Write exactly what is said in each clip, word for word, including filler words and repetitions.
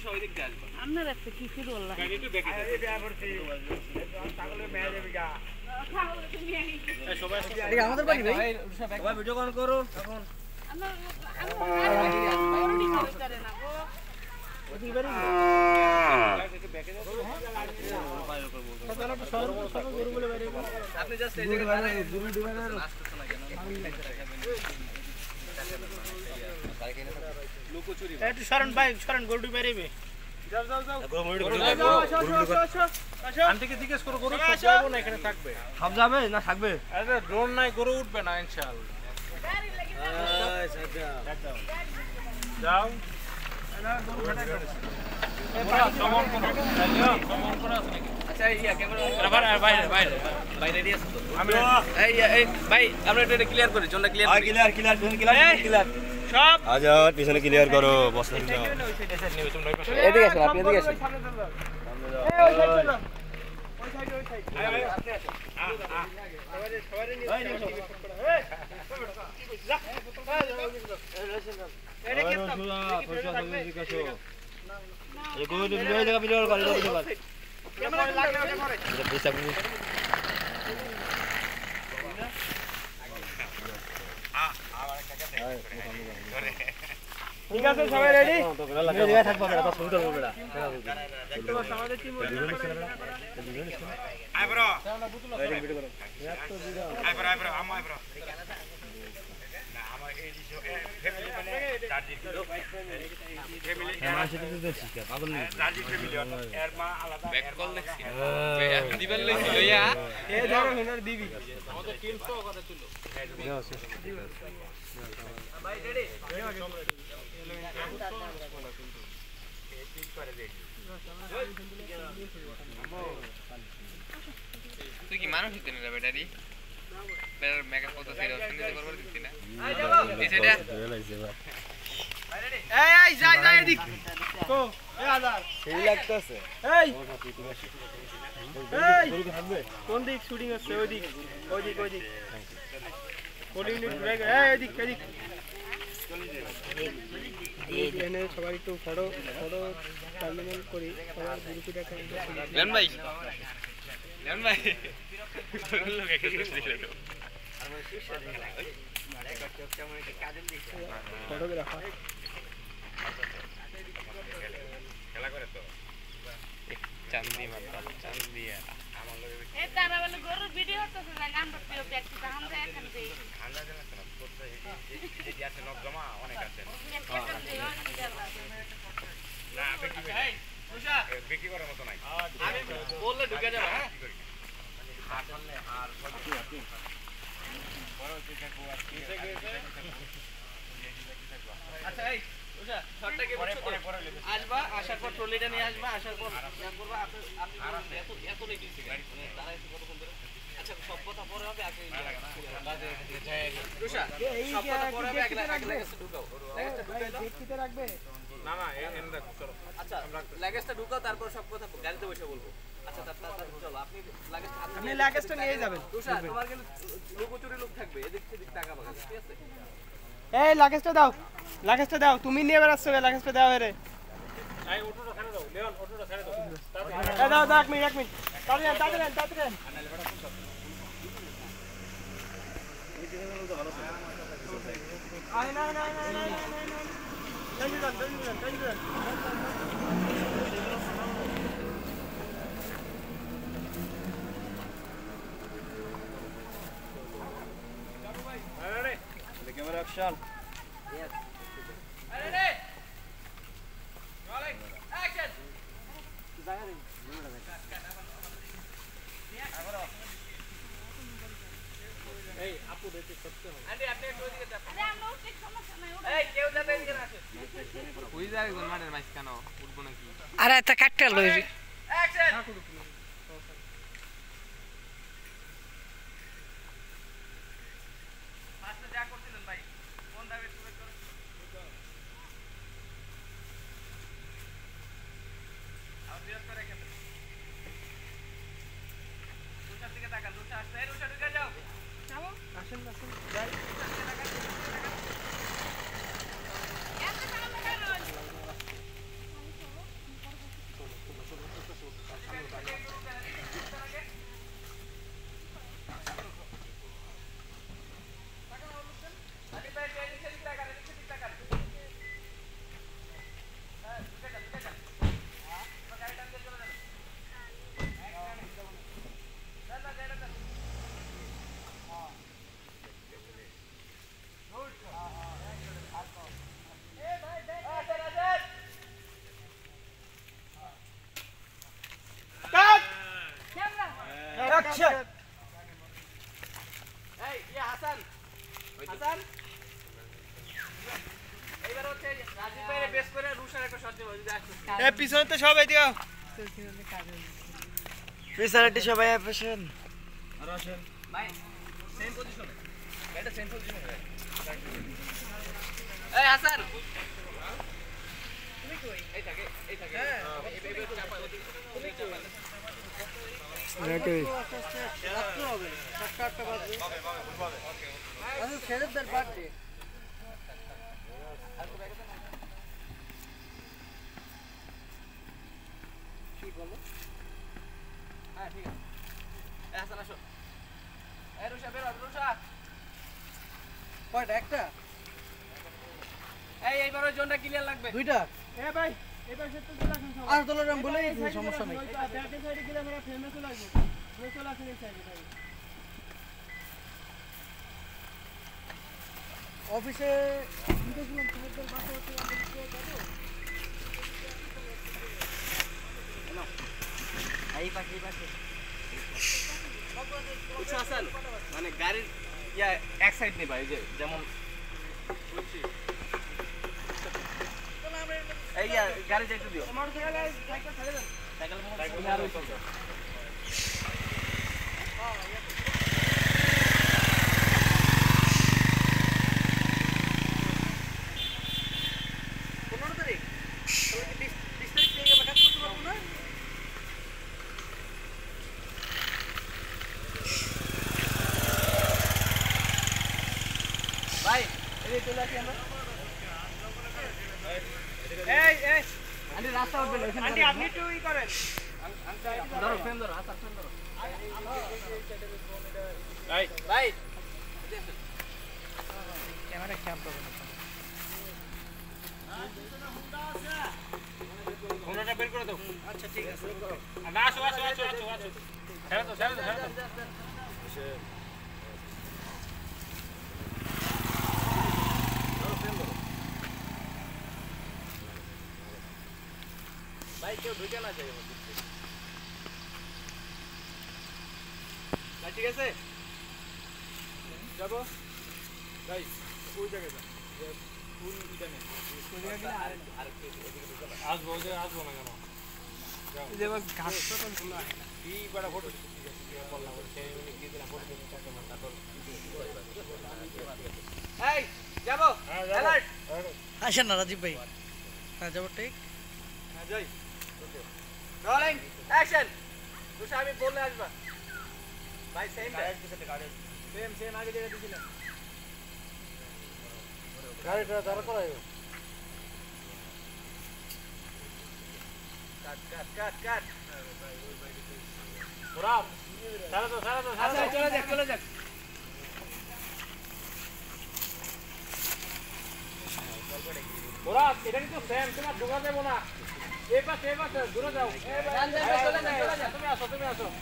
রুশা ওই দিক দিয়ে আসবে আপনার একটা কি শুরু হলো গাড়ি একটু ব্যাকে এই বিয়া করছি ছাগলের মেয়ে যাবে গা ছাগলের তুমি আই এই সবাই এই আমাদের বাড়ি ভাই রুশা ব্যাক সবাই ভিডিও কল করো এখন আমরা আমরা ভিডিও করে না গো ওদিকে বাড়ি একটু ব্যাকে যাও তাহলে তো সর সর গরু বলে বাইরে আপনি জাস্ট এই জায়গায় দাঁড়ান গরু ডিভাইডার লাস্ট তো না কেন লুকোচুরি একটু সরণ ভাই সরণ গরু বাইরেবে যাও যাও যাও গরু গরু গরু আমি থেকে জিজ্ঞেস করো গরু সব যাবে না এখানে থাকবে সব যাবে না থাকবে আরে ড্রোন নাই গরু উঠবে না ইনশাআল্লাহ এই সাজা যাও না গরু কাটা গেছে এই বড় সমান করো যাও সমান করো আছে নাকি আচ্ছা ইয়া ক্যামেরা বাইরে বাইরে বাইরে বাইরে দিয়ে আসো আমি এই এই ভাই আমরা এটা ক্লিয়ার করি জোনটা ক্লিয়ার করি ক্লিয়ার ক্লিয়ার ক্লিয়ার ক্লিয়ার সব আজাদ পিছনে ক্লিয়ার করো বসে যাও এদিকে আসুন আপনি এদিকে আসুন এই ওই সাইড চলো ওই সাইড ওই সাইড আয় আয় আপনি আসুন আ আ সবারে সবারে নিয়ে এই কি কইছ যা এই রে কেন সুরা পয়সা তুমি জিজ্ঞাসা এই গরু তুমি এই জায়গা video call video call camera লাগে ওটা করে এটা পয়সা তুমি আ আবার একটা কাছে ঠিক আছে সবাই রেডি এই জায়গায় থাকবো বেটা দশ মিনিট করব বেটা দেখতে পাচ্ছ আমাদের টিম আয় ব্রো ভিডিও করো আয় ব্রো আয় ব্রো আম আয় ব্রো না আমার এই দিশো ফ্যামিলি মানে চারজি কিলো ফ্যামিলি আমার সাথে তো দেখছি পাগল না চারজি ফ্যামিলি এর মা আলাদা ব্যাক কল দেখছি দিবেন লইছিল ইয়া এই ধরো হিনার দিবি আমাদের টিম সহ কথা ছিল ভাই রেডি তুই কি মানুষ দিতে না ব্যাটারি বের মেকআপ করতে সেরা শুনতে করবার দিতি না এই সেটা এই এই যাই যাই এদিক কো এই আজার সেই লাগতেছে এই এই গরু থাকবে কোন দিক শুটিং হচ্ছে ওই দিক ওই দিক ওই দিক কোন ইউনিট ঘুরে গেছে এই এদিক এদিক এই এনে সবাই একটু ফটো ফটো টার্মিনাল করি সবাই গ্রুপে দেখা লেন ভাই লেন ভাই লোক একটা দিলে তো ফটোগ্রাফার খেলা করে তো চাঁদনি মাত্রা চাঁদনি আমার লগে এই তারা বলে গরুর ভিডিও করতেছে না গান করতে হবে একটু গান দেয় এখান থেকে ঠান্ডা দিন আছে না করতে এই যে আছে নক জমা অনেক আছে না বেকি উষা বেকি করার মত নাই আমি বললে ঢুকে যাবে হ্যাঁ হাত ধরলে আর বড় থেকে কোয়া কিসে গেছে আচ্ছা এই উষা শটটা কি পরে পরে পরে আসবা আসার পর ট্রলিটা নিয়ে আসবা আসার পর ইয়া করবা আপনি আপনি এত এত লেগে গেছে গাড়ি দাঁড়াইছে কতক্ষণ ধরে আচ্ছা সব কথা পরে হবে আগে উষা সব কথা পরে হবে আগে আগে লাগেজটা ঢুকাও লাগেজটা ঢুকাই দাও দেখতে রাখবে না না এন দেখো চলো আচ্ছা লাগেজটা ঢুকাও তারপর সব কথা গাড়িতে বসে বলবো আচ্ছা তাড়াতাড়ি চলো আপনি লাগেজটা আপনি লাগেজটা নিয়ে যাবেন উষা তোমার কিন্তু লুকোচুরি লোক থাকবে এদিক সেদিক টাকা পাকা ঠিক আছে এই লাগেজটা দাও লাগেজটা দাও তুমি নিয়ে বেরাচ্ছো লাগেজটা দাও রে এই অটোটা ছেড়ে দাও লিওন অটোটা ছেড়ে দাও এই দাও দাও এক মিনিট এক মিনিট তাড়াতাড়ি তাড়াতাড়ি তাড়াতাড়ি আয় না না না না জলদি যান জলদি যান জলদি যান camera action ready rolling action এই আপু দেখতে সত্যি হবে আন্টি আপনি একটু ওদিকে যান আরে আমরা উঠতে সমস্যা নাই এই কেউ যাবে এদিকে আসে কই যায় একজন মাঠের মাছ কেন উঠবো নাকি আরে এটা কাটতে লই অ্যাকশন মাস্টার যা করছিলেন ভাই কোন দাবে শুরু করে আর বিরক্ত রেখে দেন দুটার দিকে তাকান দুটা আসছে এই দুটা ঢুকে যাও যাবো আসেন আসেন যাই এত সামনে কেন অ্যাকশন এই ইয়া হাসান হাসান এইবার হচ্ছে রাজীব ভাইরে বেস করে রুশার একটা শট দেব যদি আসছে এ পিছনে তো সবাই দিও পিছনে সবাই অ্যাকশন আর আসেন ভাই সেম পজিশনে এটা সেম পজিশনে এই হাসান তুমি কই এই থাকে এই থাকে হ্যাঁ এই বেবে চাপা তুমি চাপা ওকে রাত হবে সাতটা আটটা বাজে হবে হবে ওকে আচ্ছা ছেড়ে দেন বাজে কি বলো হ্যাঁ ঠিক আছে এই হাসান আসো এই রুশা বের হ রুশা কয়টা একটা এই এইবার ওই জোনটা ক্লিয়ার লাগবে দুইটা এ ভাই এবার সেটা তো রাখুন সব আর তোলা রাম বলে সমস্যা নাই ব্যাকে সাইডে গেলে আমরা ফ্রেমে চলে আসবো ওই চলে আসেন এই সাইডে ভাই অফিসে গিয়েছিলাম তোমাদের বাসা হচ্ছে আমাদের কে যাবো হ্যালো এই পাশে এই পাশে বুঝছো হাসান মানে গাড়ির ইয়া এক সাইড নেই ভাই যে যেমন বলছি এই ইয়া গাড়ি যাইতে দিও আমার সাইকেল সাইকেল ছেড়ে দেন সাইকেল সাইকেল আর ওই পনেরো তারিখ তাহলে কি বিশ তারিখ থেকে আমরা কাজ করতে পারবো না ভাই এই চলে আসি আমরা এই এই আন্টি রাস্তা উঠবে না আন্টি আপনি একটু ই করেন ধরো ফ্রেম ধরো হাত ফ্রেম ধরো ভাই ভাই ক্যামেরা ক্যাপ করবে না ফোনটা বের করে দাও আচ্ছা ঠিক আছে না আসো আসো আসো আসো আসো ছেড়ে দাও ছেড়ে দাও ছেড়ে দাও ভাই কেউ ঢুকে না চাই ভাই ঠিক আছে যাবো ভাই ওই জায়গায় যা ফুল দিতে নেই আসবো ওই জায়গায় আসবো না কেন যে ঘাস তো কোনো আসে না কি বড় ফটো বললাম সেই কি দিলা ফটো দিতে চাকে মাথা তোর এই যাবো অ্যালার্ট আসেন না রাজীব ভাই হ্যাঁ যাবো ঠিক হ্যাঁ যাই ওকে রোলিং অ্যাকশন তুই আমি বললে আসবা ভাই সেম সেম সেম আগে যেটা দিছিলাম গাড়িটা দাঁড়া করাইও কাট কাট কাট কাট মুরাদ ছেড়ে দাও ছেড়ে দাও আচ্ছা চলে যাক চলে যাক মুরাদ এটা কিন্তু সেম তোমার ঢোকা দেব না এই পাশে এই পাশে দূরে যাও যান যান চলে যান চলে যান তুমি আসো তুমি আসো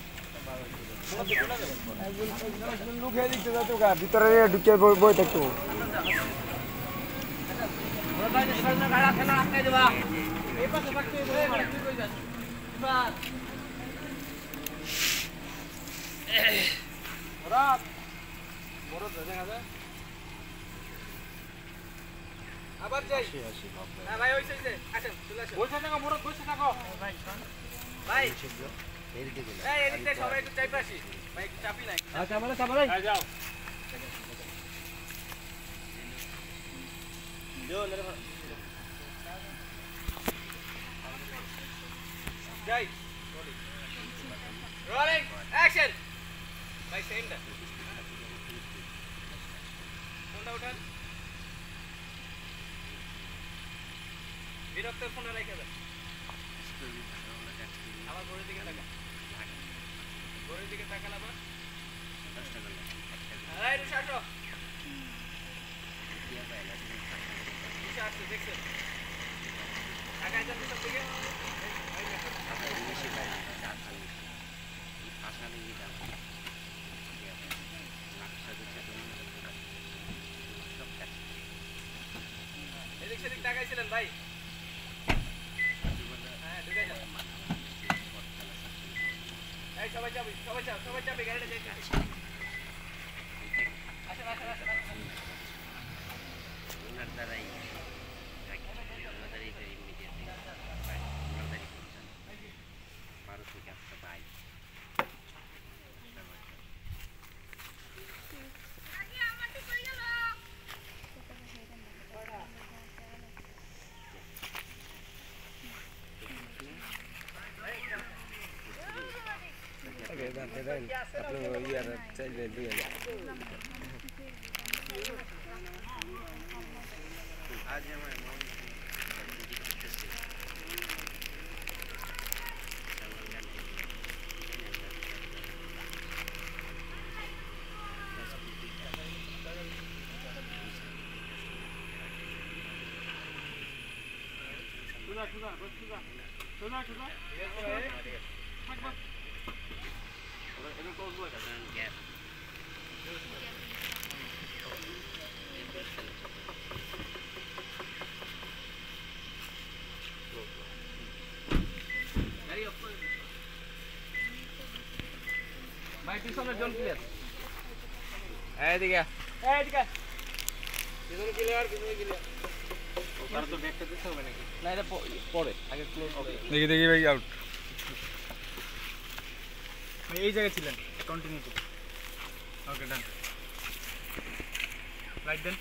লোক হয়ে দিতে যাতো গা ভিতরে ঢুকে বই থাকতো ওরা ভাই সামনে গাড়া খেলা আটকে দেবা এই পাশে থাকতে এই বড় তুই কই যাস বাস মুরাদ মুরাদ দেখা যায় আবার যাই হ্যাঁ ভাই ওই সাইডে আসেন চলে আসেন বসে থাকো মুরাদ বসে থাকো ভাই এই এদিকে সবাই একটু চাপ আসি ভাই একটু চাপি নাই আচ্ছা মানে সামনে এই যাও যাই রোলিং অ্যাকশন ভাই সেন্টার ফোনটা উঠান বিরক্ত ফোনে রেখে দেন আমার ঘরের দিকে তাকা ঘরের দিকে তাকান আবার এই রুশা আসো রুশা আসছে দেখছেন তাকায় যান সব দিকে এদিক সেদিক তাকাইছিলেন ভাই হ্যাঁ ঢুকে যান এই সবাই যাবি সবাই যাও ভাই পিছনের জন ক্লিয়ার এইদিকে এইদিকে পিছনে ক্লিয়ার পিছনে ক্লিয়ার তার তো ব্যাকটা দিতে হবে নাকি না এটা পরে আগে ক্লোজ হবে দেখি দেখি ভাই আউট ভাই এই জায়গায় ছিলেন কন্টিনিউ করুন ওকে ডান রাইট দেন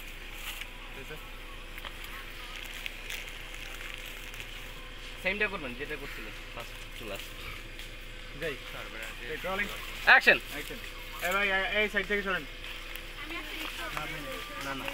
সেমটা করবেন যেটা করছিলেন ফার্স্ট টু লাস্ট যাই এই রোলিং অ্যাকশন অ্যাকশন এই ভাই এই সাইড থেকে সরেন না না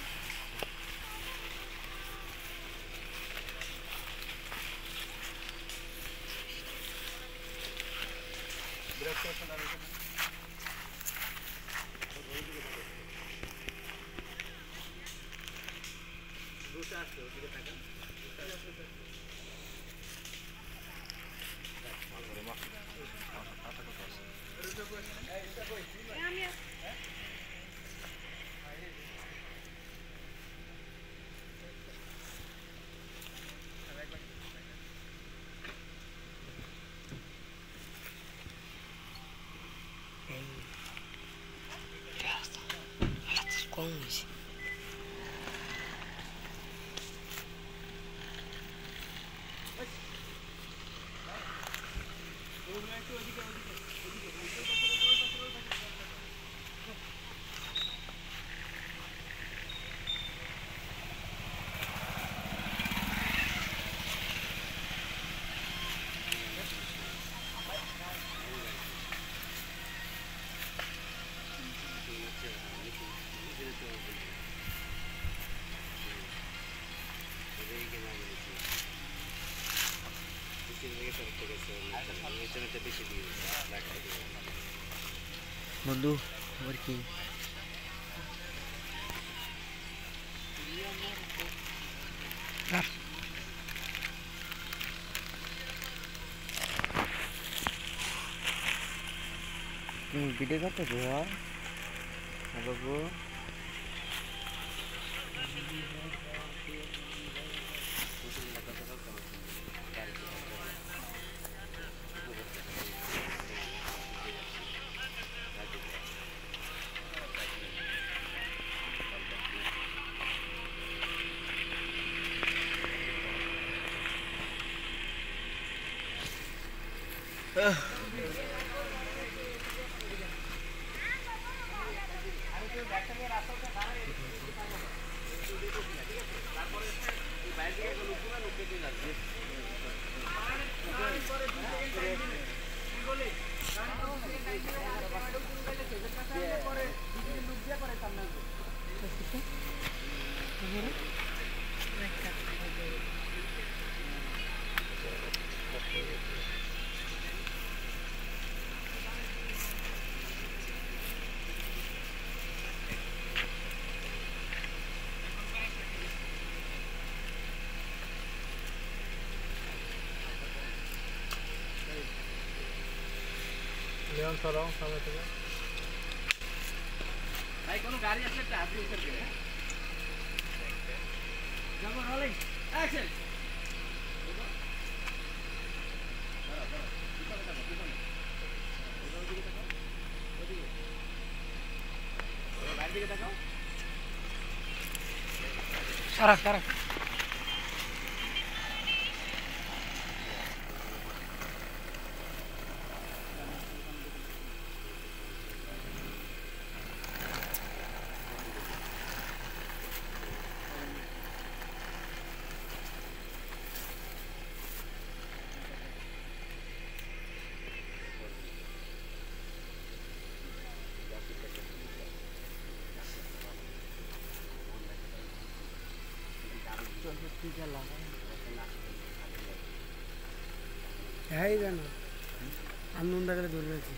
বন্ধু আবার কি তুমি ভিডিও করতেছো বাবু Leon সরাও সামনে থেকে ভাই কোন গাড়ি আসলে একটা হাত দিয়ে উঠে গেলে যাবো রোলিং অ্যাকশন দাঁড়াও দাঁড়াও পিছনে যাবো পিছনে ওদিকে ওদিকে দিকে তাকাও সারা সারা হ্যাঁ কেন আমি নুনটা করে ধরে রয়েছি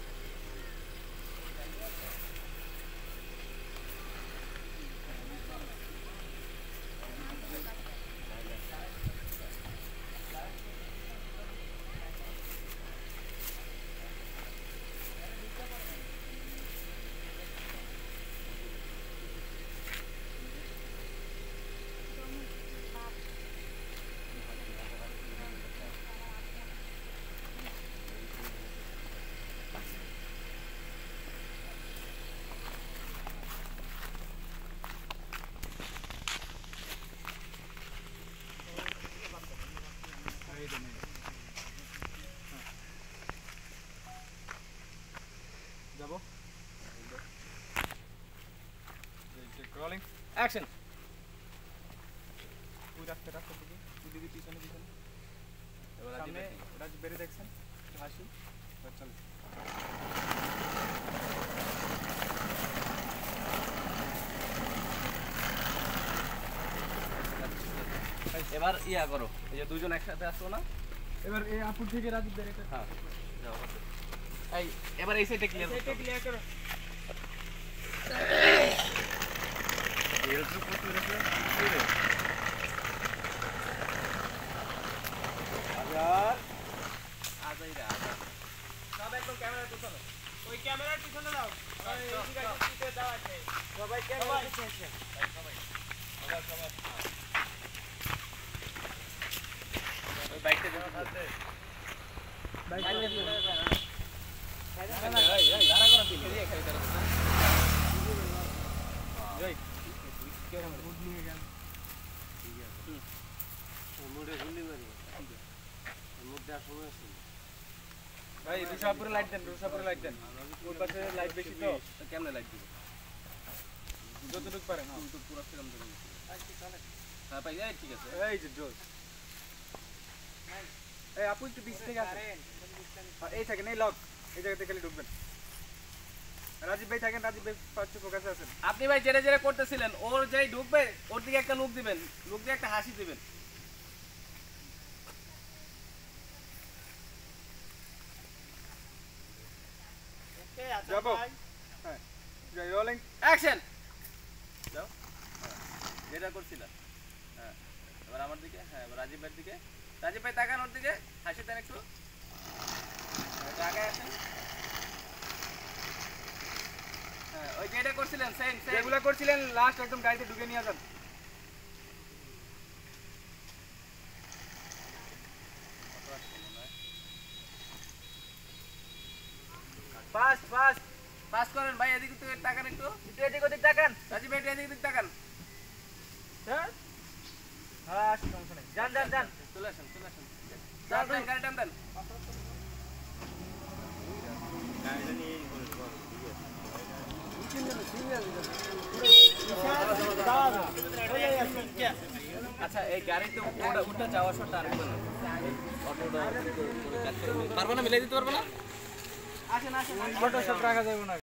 যাবো রোলিং অ্যাকশন ওই রাস্তা রাস্তার দিকে ওইদিকে পিছনে পিছনে সামনে রাজ বেরিয়ে দেখছেন হাসি চল এবার ইয়া করো এই যে দুজন একসাথে আসছো না এবার এই আপুর থেকে রাজীব বের একটা হ্যাঁ যাও এই এবার এই সাইডে ক্লিয়ার এটা ক্লিয়ার করো এর তো কত রেখে হাজার আজাইরা সব একদম ক্যামেরার পিছনে ওই ক্যামেরার পিছনে দাও ওই দিকে পিছনে দাও আছে সবাই ক্যামেরার পিছনে সবাই সবাই সবাই ওই বাইকটা যাও আছে বাইক নিয়ে এই এই দাঁড়া করো দিলে এই খালি দাঁড়া জয় ক্যামেরা মুড নিয়ে গেল ঠিক আছে মুডে ঝুলি মারি মুডে সময় আছে ভাই রুশাপুরে লাইট দেন রুশাপুরে লাইট দেন ওর পাশে লাইট বেশি তো কেমনে লাইট দিব যতটুকু পারেন হ্যাঁ তো পুরো সেরকম দেব হ্যাঁ ভাই এই ঠিক আছে এই যে জোস এই আপু একটু বিচ থেকে আসেন এই থাকেন এই লক এই জায়গাতে খালি ঢুকবেন রাজীব ভাই থাকেন রাজীব ভাই পাঁচশো ফোকাসে আছেন আপনি ভাই জেরে জেরে করতেছিলেন ওর যেই ঢুকবে ওর দিকে একটা লুক দিবেন লুক দিয়ে একটা হাসি দিবেন যাবো হ্যাঁ যাই রোলিং অ্যাকশন যাও যেটা করছিলা হ্যাঁ এবার আমার দিকে হ্যাঁ এবার রাজীব ভাইয়ের দিকে রাজীব ভাই তাকান ওর দিকে হাসি দেন একটু আগে আসেন হ্যাঁ ওই যেটা করছিলেন সেম সেম যেগুলো করছিলেন লাস্ট একদম গাড়িতে ঢুকে নিয়ে যান ফাস্ট ফাস্ট ফাস্ট করেন ভাই এদিকে তো তাকান একটু একটু এদিক ওদিক তাকান রাজীব ভাই এদিক ওদিক তাকান হ্যাঁ হ্যাঁ সমস্যা নেই যান যান যান চলে আসেন চলে আসেন যান ভাই গাড়ি টান দেন আচ্ছা এই গাড়িতে ওটা উঠে যাওয়া শটটা আর হবে না অটোটা পারবো না মিলাই দিতে পারবো না আসেন আসেন ফটো সব রাখা যাবে না